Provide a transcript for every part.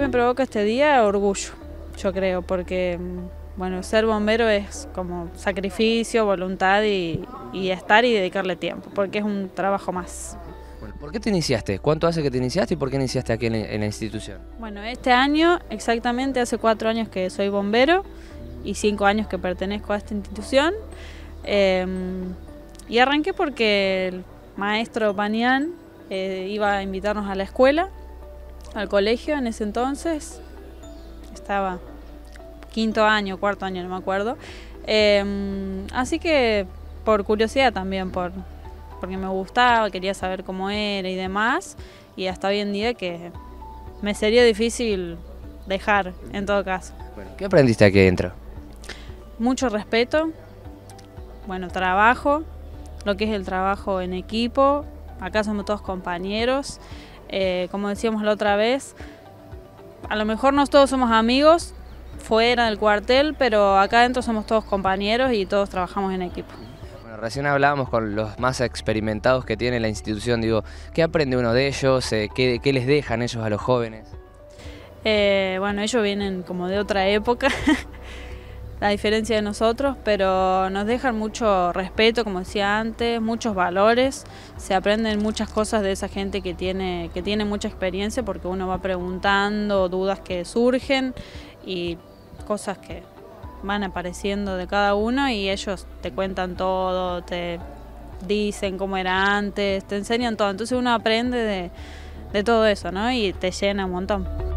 me provoca este día? Orgullo, yo creo, porque bueno, ser bombero es como sacrificio, voluntad y estar y dedicarle tiempo, porque es un trabajo más. Bueno, ¿por qué te iniciaste? ¿Cuánto hace que te iniciaste y por qué iniciaste aquí en la institución? Bueno, este año, exactamente hace 4 años que soy bombero y 5 años que pertenezco a esta institución. Y arranqué porque el maestro Banián iba a invitarnos a la escuela, al colegio en ese entonces. Estaba 5.º año, 4.º año, no me acuerdo. Así que por curiosidad también, porque me gustaba, quería saber cómo era y demás. Y hasta hoy en día que me sería difícil dejar, en todo caso. Bueno, ¿qué aprendiste aquí adentro? Mucho respeto, bueno, trabajo, lo que es el trabajo en equipo. Acá somos todos compañeros. Como decíamos la otra vez, a lo mejor no todos somos amigos fuera del cuartel, pero acá adentro somos todos compañeros y todos trabajamos en equipo. Bueno, recién hablábamos con los más experimentados que tiene la institución. Digo, ¿qué aprende uno de ellos? ¿Qué les dejan ellos a los jóvenes? Bueno, ellos vienen como de otra época, la diferencia de nosotros, pero nos dejan mucho respeto, como decía antes, muchos valores. Se aprenden muchas cosas de esa gente que tiene mucha experiencia, porque uno va preguntando, dudas que surgen y cosas que van apareciendo de cada uno y ellos te cuentan todo, te dicen cómo era antes, te enseñan todo. Entonces uno aprende de todo eso, ¿no? Y te llena un montón.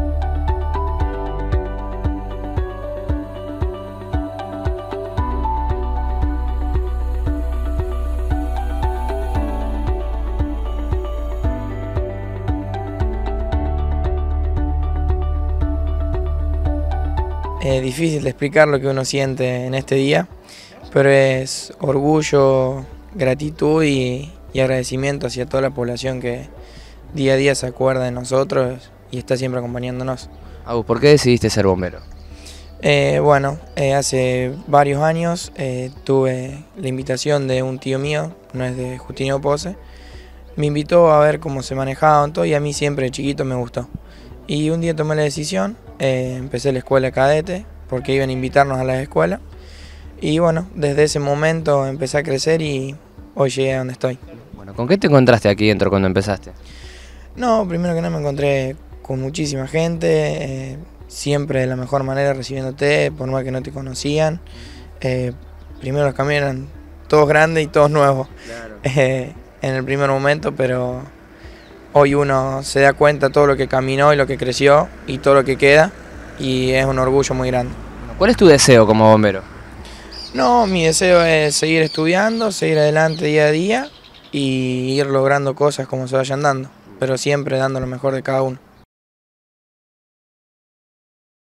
Es difícil de explicar lo que uno siente en este día, pero es orgullo, gratitud y agradecimiento hacia toda la población que día a día se acuerda de nosotros y está siempre acompañándonos. Agus, ¿por qué decidiste ser bombero? Hace varios años tuve la invitación de un tío mío, no es de Justiniano Pose, me invitó a ver cómo se manejaban todo y a mí siempre de chiquito me gustó. Y un día tomé la decisión, empecé la escuela cadete porque iban a invitarnos a la escuela y bueno, desde ese momento empecé a crecer y hoy llegué a donde estoy. Bueno, ¿con qué te encontraste aquí dentro cuando empezaste? No, primero que nada me encontré con muchísima gente, siempre de la mejor manera recibiéndote, por más que no te conocían. Primero los camiones eran todos grandes y todos nuevos, claro. En el primer momento, pero hoy uno se da cuenta de todo lo que caminó y lo que creció y todo lo que queda y es un orgullo muy grande. ¿Cuál es tu deseo como bombero? No, mi deseo es seguir estudiando, seguir adelante día a día y ir logrando cosas como se vayan dando, pero siempre dando lo mejor de cada uno.